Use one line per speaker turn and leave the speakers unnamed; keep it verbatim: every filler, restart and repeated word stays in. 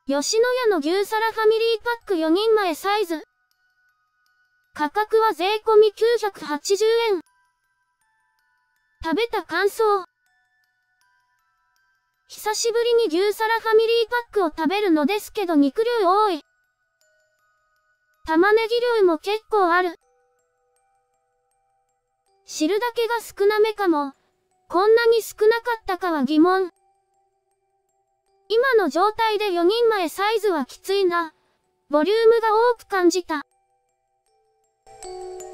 吉野家の牛皿ファミリーパックよにんまえサイズ。価格は税込みきゅうひゃくはちじゅうえん。食べた感想。久しぶりに牛皿ファミリーパックを食べるのですけど肉量多い。玉ねぎ量も結構ある。汁だけが少なめかも。こんなに少なかったかは疑問。今の状態でよにんまえサイズはきついな。ボリュームが多く感じた。